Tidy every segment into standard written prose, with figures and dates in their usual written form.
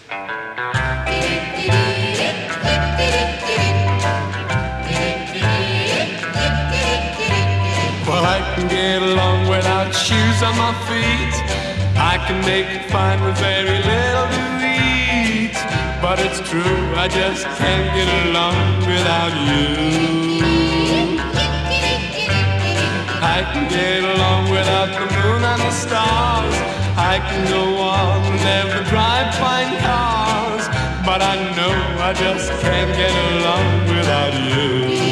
Well, I can get along without shoes on my feet. I can make it fine with very little to eat. But it's true, I just can't get along without you. I can get along without the moon and the stars. I can go on and never drive fine cars. But I know I just can't get along without you.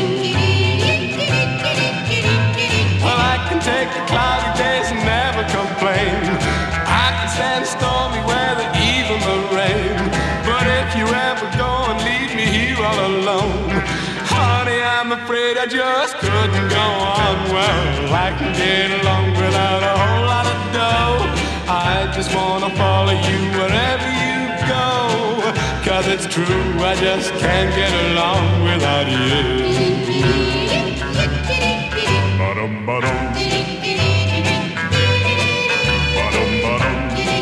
Well, I can take the cloudy days and never complain. I can stand stormy weather, even the rain. But if you ever go and leave me here all alone, honey, I'm afraid I just couldn't go on. Well, I can get along without a whole lot of dough. I just wanna follow you wherever you go. 'Cause it's true, I just can't get along without you. Ba-dum, ba-dum. Ba-dum, ba-dum.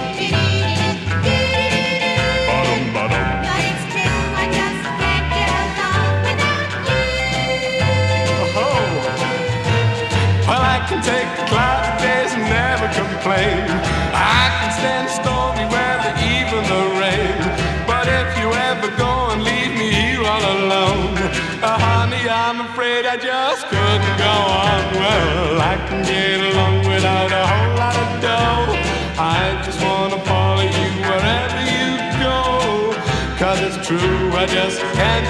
Ba-dum, ba-dum. But it's true, I just can't get along without you. Oh. Well, I can take the cloudy days and never complain. I can stand stormy weather, even the rain. But if you ever go and leave me here all alone, honey, I'm afraid I just couldn't go on. Well, I can get along without a whole lot of dough. I just wanna follow you wherever you go. 'Cause it's true, I just can't